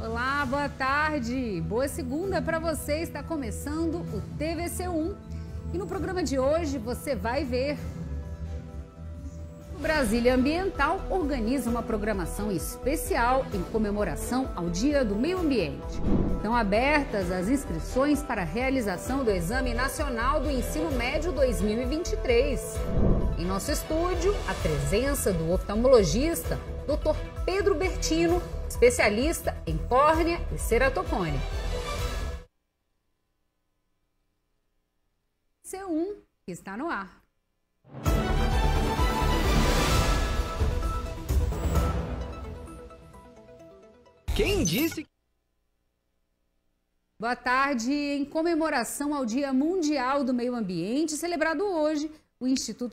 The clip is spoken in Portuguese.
Olá, boa tarde. Boa segunda para você. Está começando o TVC1. E no programa de hoje você vai ver: o Brasília Ambiental organiza uma programação especial em comemoração ao Dia do Meio Ambiente. Estão abertas as inscrições para a realização do Exame Nacional do Ensino Médio 2023. Em nosso estúdio, a presença do oftalmologista Dr. Pedro Bertino, especialista em córnea e ceratocone. C1 está no ar. Quem disse? Boa tarde. Em comemoração ao Dia Mundial do Meio Ambiente, celebrado hoje, o Instituto